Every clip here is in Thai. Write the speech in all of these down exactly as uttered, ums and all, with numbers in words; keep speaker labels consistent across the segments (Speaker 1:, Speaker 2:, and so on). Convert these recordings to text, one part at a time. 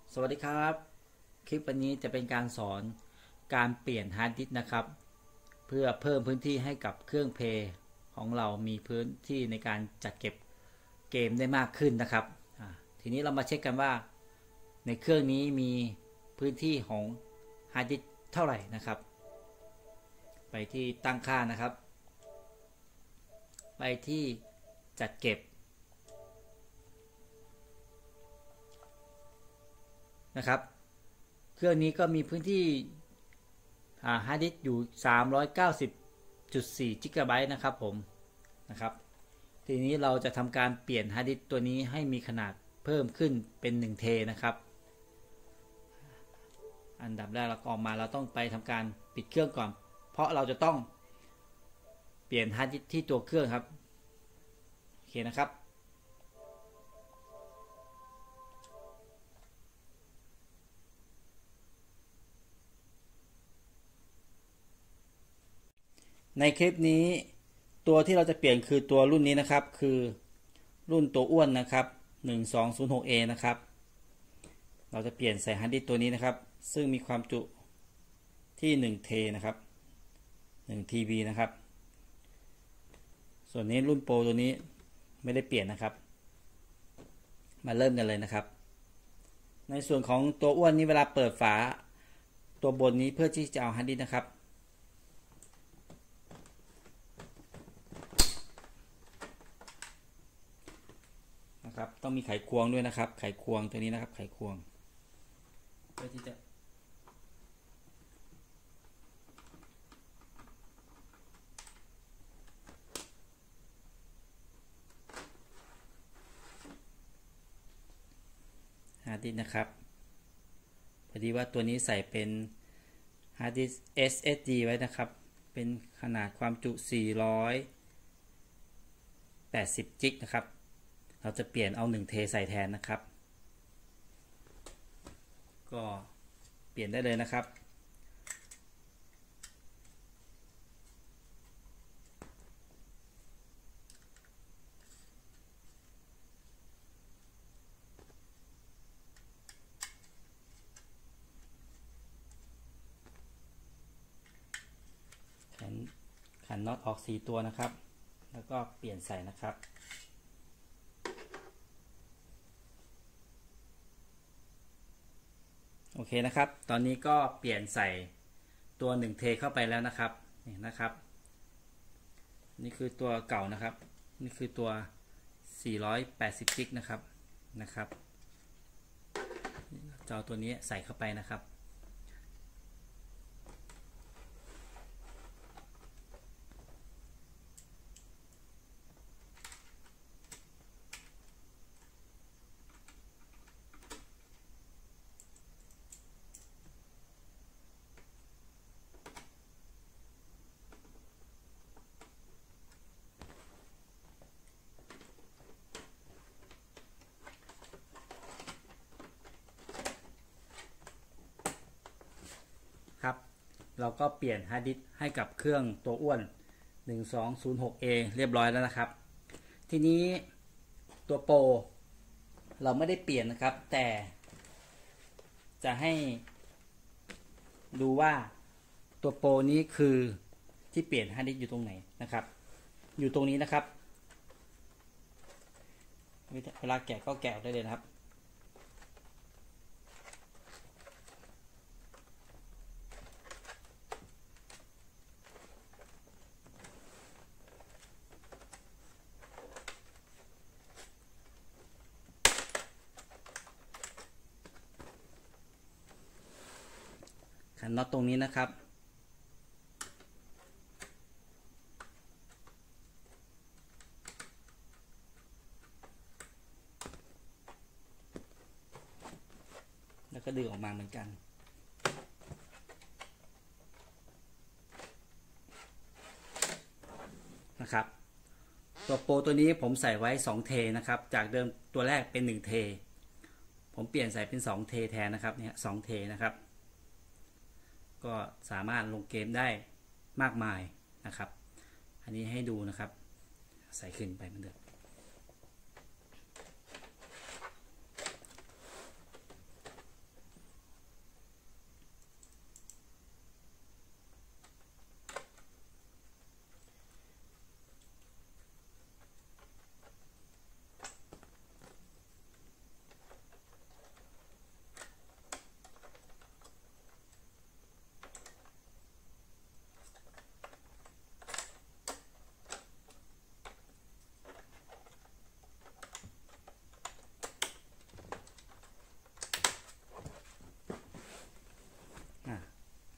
Speaker 1: สวัสดีครับคลิปวันนี้จะเป็นการสอนการเปลี่ยนฮาร์ดดิสก์นะครับเพื่อเพิ่มพื้นที่ให้กับเครื่องเพลย์ของเรามีพื้นที่ในการจัดเก็บเกมได้มากขึ้นนะครับทีนี้เรามาเช็คกันว่าในเครื่องนี้มีพื้นที่ของฮาร์ดดิสก์เท่าไหร่นะครับไปที่ตั้งค่านะครับไปที่จัดเก็บนะครับเครื่องนี้ก็มีพื้นที่ฮาร์ดดิสก์อยู่ สามร้อยเก้าสิบจุดสี่ จิกะไบต์นะครับผมนะครับทีนี้เราจะทำการเปลี่ยนฮาร์ดดิสก์ตัวนี้ให้มีขนาดเพิ่มขึ้นเป็นหนึ่งเทนะครับอันดับแรกเราออกมาเราต้องไปทำการปิดเครื่องก่อนเพราะเราจะต้องเปลี่ยนฮาร์ดดิสก์ที่ตัวเครื่องครับโอเคนะครับในคลิปนี้ตัวที่เราจะเปลี่ยนคือตัวรุ่นนี้นะครับคือรุ่นตัวอ้วนนะครับหนึ่งสองศูนย์หก เอ นะครับเราจะเปลี่ยนใส่ฮาร์ดดิสก์ตัวนี้นะครับซึ่งมีความจุที่หนึ่งเทนะครับหนึ่ง ที บี นะครับส่วนนี้รุ่นโปรตัวนี้ไม่ได้เปลี่ยนนะครับมาเริ่มกันเลยนะครับในส่วนของตัวอ้วนนี้เวลาเปิดฝาตัวบนนี้เพื่อที่จะเอาฮาร์ดดิสก์นะครับนะครับต้องมีไขควงด้วยนะครับไขควงตัวนี้นะครับไขควงเพื่อที่จะฮาร์ดดิสก์นะครับพอดีว่าตัวนี้ใส่เป็นฮาร์ดดิสก์ เอส เอส ดี ไว้นะครับเป็นขนาดความจุสี่ร้อยแปดสิบจิกนะครับเราจะเปลี่ยนเอาหนึ่งเทใส่แทนนะครับก็เปลี่ยนได้เลยนะครับขันขันน็อตออกสี่ตัวนะครับแล้วก็เปลี่ยนใส่นะครับโอเคนะครับตอนนี้ก็เปลี่ยนใส่ตัวหนึ่งเทเข้าไปแล้วนะครับนี่นะครับนี่คือตัวเก่านะครับนี่คือตัวสี่ร้อยแปดสิบจิกนะครับนะครับจะเอาตัวนี้ใส่เข้าไปนะครับครับเราก็เปลี่ยนฮาร์ดดิสก์ให้กับเครื่องตัวอ้วนหนึ่งสองศูนย์หก เอ เรียบร้อยแล้วนะครับทีนี้ตัวโปรเราไม่ได้เปลี่ยนนะครับแต่จะให้ดูว่าตัวโปรนี้คือที่เปลี่ยนฮาร์ดดิสก์อยู่ตรงไหนนะครับอยู่ตรงนี้นะครับเวลาแกะก็แกะได้เลยนะครับขันน็อตตรงนี้นะครับแล้วก็ดึงออกมาเหมือนกันนะครับตัวโปรตัวนี้ผมใส่ไว้สองเทนะครับจากเดิมตัวแรกเป็นหนึ่งเทผมเปลี่ยนใส่เป็นสองเทแทนนะครับเนี่ยสองเทนะครับก็สามารถลงเกมได้มากมายนะครับอันนี้ให้ดูนะครับใส่ขึ้นไปเหมือนเดิม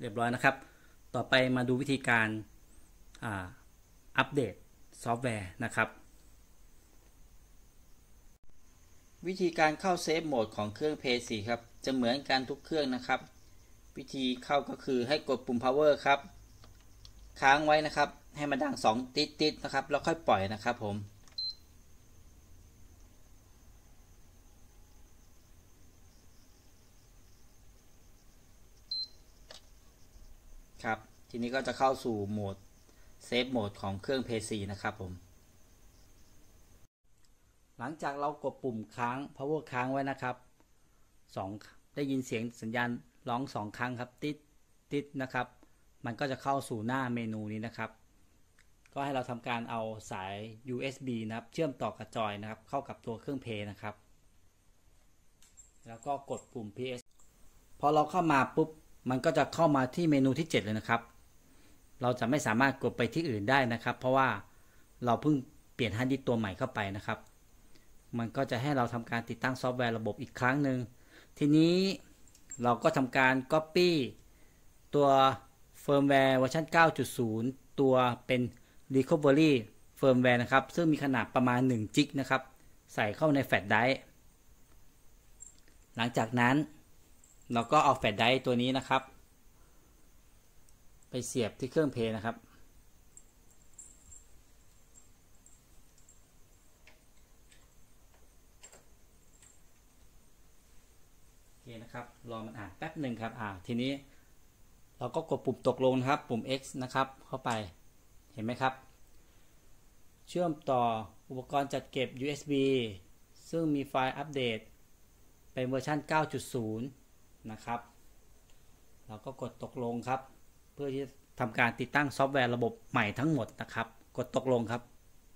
Speaker 1: เรียบร้อยนะครับต่อไปมาดูวิธีการอัปเดตซอฟต์แวร์นะครับวิธีการเข้าเซฟโหมดของเครื่อง พี ซี ครับจะเหมือนกันทุกเครื่องนะครับวิธีเข้าก็คือให้กดปุ่ม power ครับค้างไว้นะครับให้มันดังสองติดติดนะครับแล้วค่อยปล่อยนะครับผมครับทีนี้ก็จะเข้าสู่โหมดเซฟโหมดของเครื่อง พี ซี นะครับผมหลังจากเรากดปุ่มค้าง power ค้างไว้นะครับสองได้ยินเสียงสัญญาณร้องสองครั้งครับติดติดนะครับมันก็จะเข้าสู่หน้าเมนูนี้นะครับก็ให้เราทำการเอาสาย ยู เอส บี นะครับเชื่อมต่อกับจอยนะครับเข้ากับตัวเครื่องเพลย์นะครับแล้วก็กดปุ่ม พี เอส พอเราเข้ามาปุ๊บมันก็จะเข้ามาที่เมนูที่เจ็ดเลยนะครับเราจะไม่สามารถกดไปที่อื่นได้นะครับเพราะว่าเราเพิ่งเปลี่ยนฮาร์ดดิสก์ตัวใหม่เข้าไปนะครับมันก็จะให้เราทำการติดตั้งซอฟต์แวร์ระบบอีกครั้งหนึ่งทีนี้เราก็ทำการ Copy ตัวเฟิร์มแวร์เวอร์ชัน เก้าจุดศูนย์ ตัวเป็น Recovery เฟิร์มแวร์นะครับซึ่งมีขนาดประมาณหนึ่งจิกนะครับใส่เข้าในแฟลชไดรฟ์หลังจากนั้นเราก็เอาแฟลชไดรฟ์ตัวนี้นะครับไปเสียบที่เครื่องเพลย์นะครับโอเคนะครับรอมันอ่านแป๊บหนึ่งครับอ่าทีนี้เราก็กดปุ่มตกลงนะครับปุ่ม X นะครับเข้าไปเห็นไหมครับเชื่อมต่ออุปกรณ์จัดเก็บ ยู เอส บี ซึ่งมีไฟล์อัปเดตเป็นเวอร์ชัน เก้าจุดศูนย์ นะครับเราก็กดตกลงครับเพื่อที่จะทำการติดตั้งซอฟต์แวร์ระบบใหม่ทั้งหมดนะครับกดตกลงครับ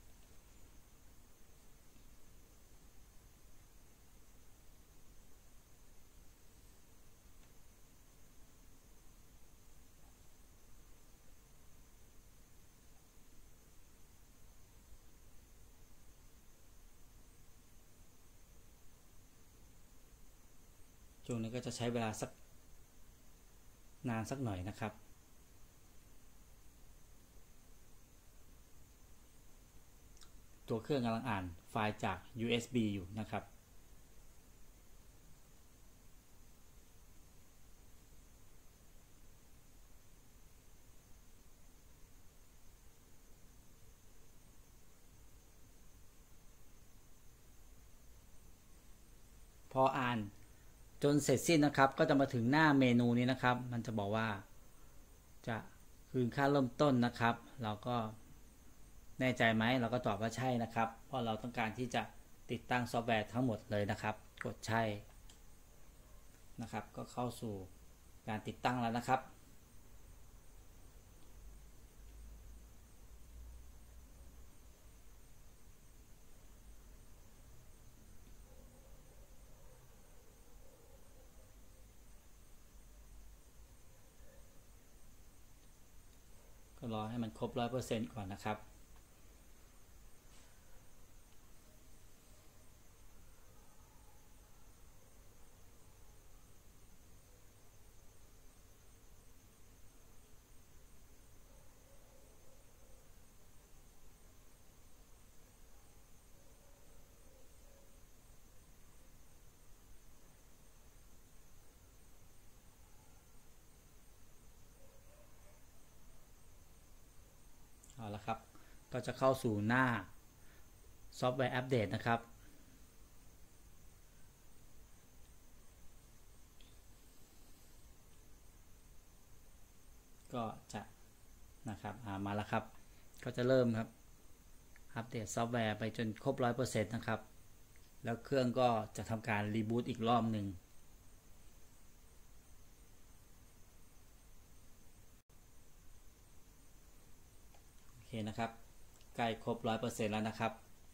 Speaker 1: ช่วงนี้ก็จะใช้เวลาสักนานสักหน่อยนะครับตัวเครื่องกำลังอ่านไฟล์จาก ยู เอส บี อยู่นะครับพออ่านจนเสร็จสิ้นนะครับก็จะมาถึงหน้าเมนูนี้นะครับมันจะบอกว่าจะคืนค่าเริ่มต้นนะครับเราก็แน่ใจไหมเราก็ตอบว่าใช่นะครับเพราะเราต้องการที่จะติดตั้งซอฟต์แวร์ทั้งหมดเลยนะครับกดใช่นะครับก็เข้าสู่การติดตั้งแล้วนะครับก็รอให้มันครบ ร้อยเปอร์เซ็นต์ ก่อนนะครับเอาละครับก็จะเข้าสู่หน้าซอฟต์แวร์อัปเดตนะครับก็จะนะครับมาแล้วครับก็จะเริ่มครับอัปเดตซอฟต์แวร์ไปจนครบ ร้อยเปอร์เซ็นต์ นะครับแล้วเครื่องก็จะทำการรีบูตอีกรอบหนึ่งโอเคนะครับใกล้ครบ ร้อยเปอร์เซ็นต์ แล้วนะครับ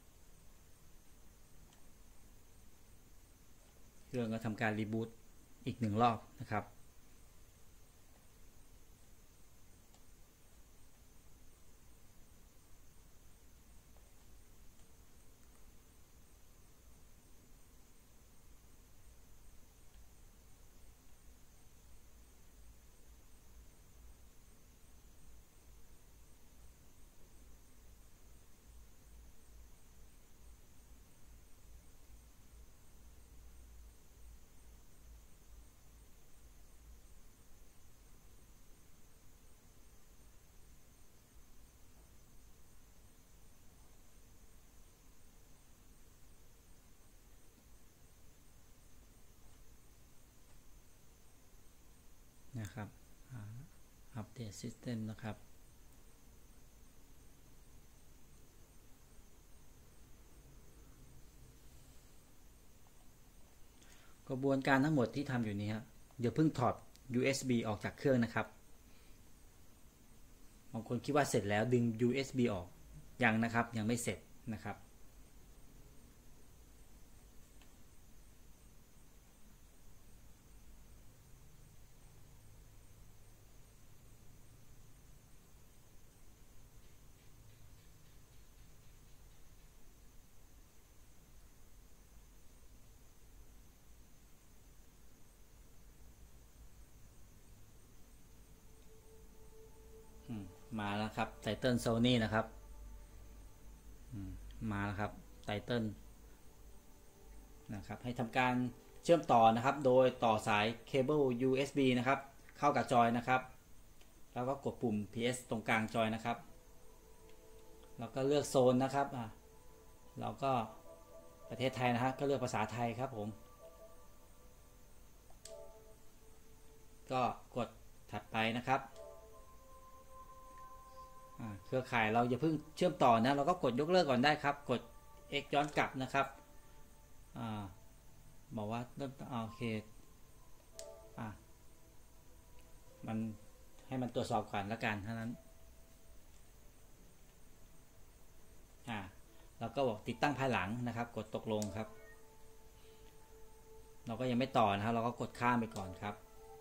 Speaker 1: เครื่องก็ทำการรีบูตอีกหนึ่งรอบนะครับนะครับอัปเดตซิสเต็มนะครับกระบวนการทั้งหมดที่ทำอยู่นี้ครับเดี๋ยวเพิ่งถอด ยู เอส บี ออกจากเครื่องนะครับบางคนคิดว่าเสร็จแล้วดึง ยู เอส บี ออกยังนะครับยังไม่เสร็จนะครับมาแล้วครับไตเติ้ลโซนี่นะครับมาแล้วครับไตเติ้ลนะครับให้ทำการเชื่อมต่อนะครับโดยต่อสายเคเบิล ยู เอส บี นะครับเข้ากับจอยนะครับแล้วก็กดปุ่ม พี เอส ตรงกลางจอยนะครับแล้วก็เลือกโซนนะครับอ่ะเราก็ประเทศไทยนะฮะก็เลือกภาษาไทยครับผมก็กดถัดไปนะครับเครือข่ายเราอย่าเพิ่งเชื่อมต่อนะเราก็กดยกเลิกก่อนได้ครับกด X ย้อนกลับนะครับอ่าบอกว่าเริ่มโอเคอ่ามันให้มันตรวจสอบก่อนแล้วกันเท่านั้นอ่าเราก็บอกติดตั้งภายหลังนะครับกดตกลงครับเราก็ยังไม่ต่อนะครับเราก็กดข้ามไปก่อนครับ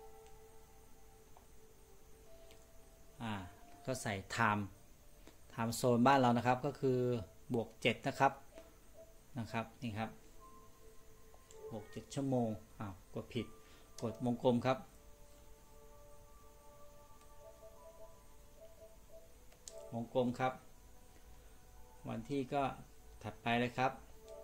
Speaker 1: อ่าก็ใส่ time time zone บ้านเรานะครับก็คือบวกเจ็ดนะครับนะครับนี่ครับบวกเจ็ดชั่วโมงอ้าวกดผิดกดวงกลมครับวงกลมครับวันที่ก็ถัดไปเลยครับ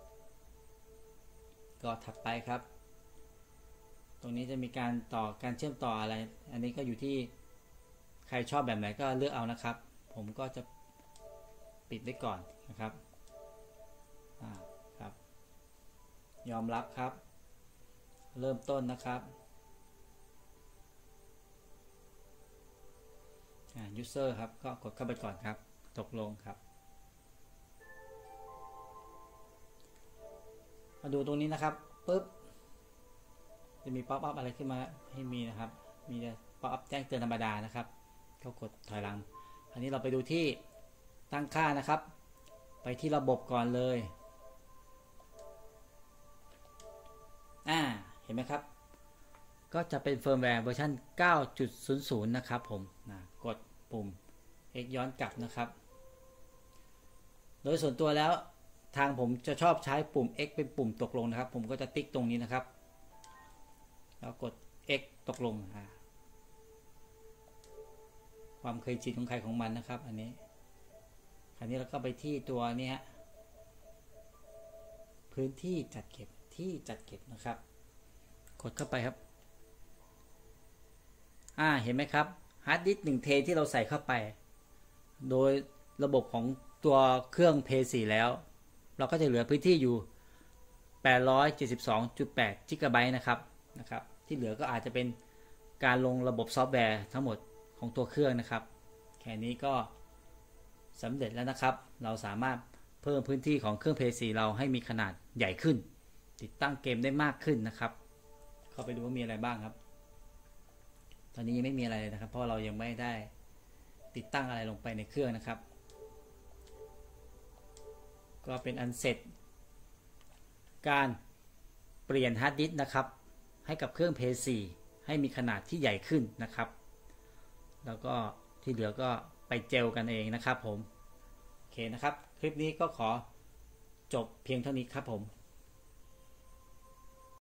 Speaker 1: ก็ถัดไปครับตรงนี้จะมีการต่อการเชื่อมต่ออะไรอันนี้ก็อยู่ที่ใครชอบแบบไหนก็เลือกเอานะครับผมก็จะปิดไว้ก่อนนะครับอ่าครับยอมรับครับเริ่มต้นนะครับอ่า user ครับก็กดเข้าไปก่อนครับตกลงครับมาดูตรงนี้นะครับปึ๊บจะมีป๊อปอัพอะไรขึ้นมาให้มีนะครับมีป๊อปอัพแจ้งเตือนธรรมดานะครับก็กดถอยหลังอันนี้เราไปดูที่ตั้งค่านะครับไปที่ระบบก่อนเลยอ่าเห็นไหมครับก็จะเป็นเฟิร์มแวร์เวอร์ชัน เก้าจุดศูนย์ศูนย์ นะครับผมนะกดปุ่ม X ย้อนกลับนะครับโดยส่วนตัวแล้วทางผมจะชอบใช้ปุ่ม X เป็นปุ่มตกลงนะครับผมก็จะติ๊กตรงนี้นะครับแล้วกด X ตกลงอ่าความเคยชินของใครของมันนะครับอันนี้คราวนี้เราก็ไปที่ตัวนี้พื้นที่จัดเก็บที่จัดเก็บนะครับกดเข้าไปครับอ่าเห็นไหมครับฮาร์ดดิสก์หนึ่งเทที่เราใส่เข้าไปโดยระบบของตัวเครื่อง พี ซี แล้วเราก็จะเหลือพื้นที่อยู่ แปดร้อยเจ็ดสิบสองจุดแปด จิกะไบต์นะครับนะครับที่เหลือก็อาจจะเป็นการลงระบบซอฟต์แวร์ทั้งหมดของตัวเครื่องนะครับแค่นี้ก็สำเร็จแล้วนะครับเราสามารถเพิ่มพื้นที่ของเครื่อง พี ซี เราให้มีขนาดใหญ่ขึ้นติดตั้งเกมได้มากขึ้นนะครับเข้าไปดูว่ามีอะไรบ้างครับตอนนี้ยังไม่มีอะไรเลยนะครับเพราะเรายังไม่ได้ติดตั้งอะไรลงไปในเครื่องนะครับก็เป็นอันเสร็จการเปลี่ยนฮาร์ดดิสก์นะครับให้กับเครื่อง พี ซี ให้มีขนาดที่ใหญ่ขึ้นนะครับแล้วก็ที่เหลือก็ไปเจลกันเองนะครับผมโอเคนะครับคลิปนี้ก็ขอจบเพียงเท่านี้ครับผม